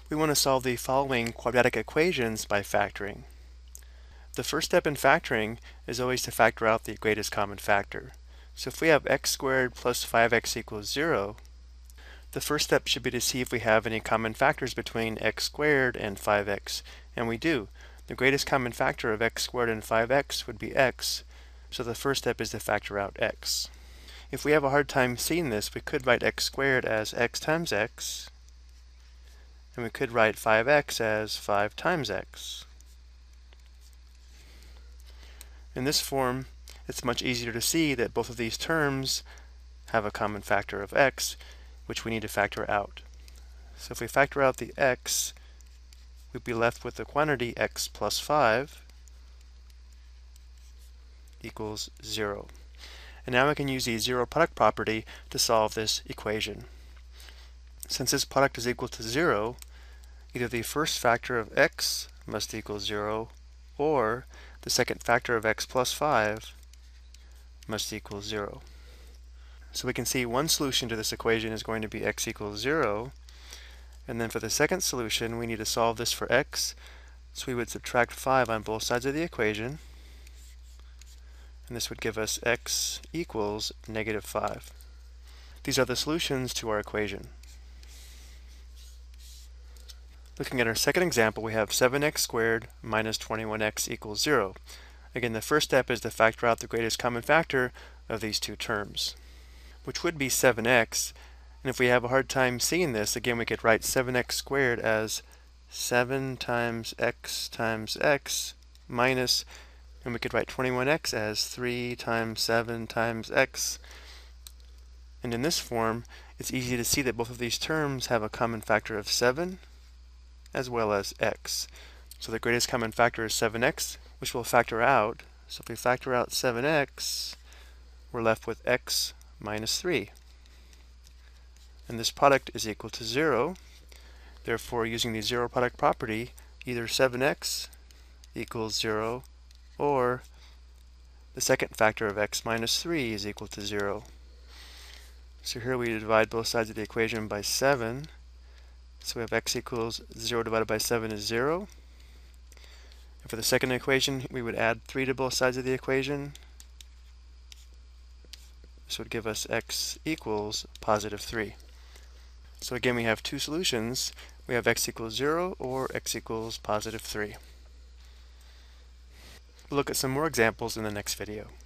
We want to solve the following quadratic equations by factoring. The first step in factoring is always to factor out the greatest common factor. So if we have x squared plus 5x equals 0, the first step should be to see if we have any common factors between x squared and 5x. And we do. The greatest common factor of x squared and 5x would be x, so the first step is to factor out x. If we have a hard time seeing this, we could write x squared as x times x, and we could write 5x as 5 times x. In this form, it's much easier to see that both of these terms have a common factor of x, which we need to factor out. So if we factor out the x, we'd be left with the quantity x plus 5 equals 0. And now I can use the zero product property to solve this equation. Since this product is equal to 0, either the first factor of x must equal 0, or the second factor of x plus 5 must equal 0. So we can see one solution to this equation is going to be x equals 0, and then for the second solution we need to solve this for x, so we would subtract 5 on both sides of the equation, and this would give us x equals negative 5. These are the solutions to our equation. Looking at our second example, we have 7x squared minus 21x equals 0. Again, the first step is to factor out the greatest common factor of these two terms, which would be 7x. And if we have a hard time seeing this, again, we could write 7x squared as 7 times x minus, and we could write 21x as 3 times 7 times x. And in this form, it's easy to see that both of these terms have a common factor of 7 as well as x. So the greatest common factor is 7x, which we'll factor out. So if we factor out 7x, we're left with x minus 3. And this product is equal to 0. Therefore, using the zero product property, either 7x equals 0, or the second factor of x minus 3 is equal to 0. So here we divide both sides of the equation by 7. So we have x equals 0 divided by 7 is 0. And for the second equation, we would add 3 to both sides of the equation. This would give us x equals positive 3. So again, we have two solutions. We have x equals 0 or x equals positive 3. We'll look at some more examples in the next video.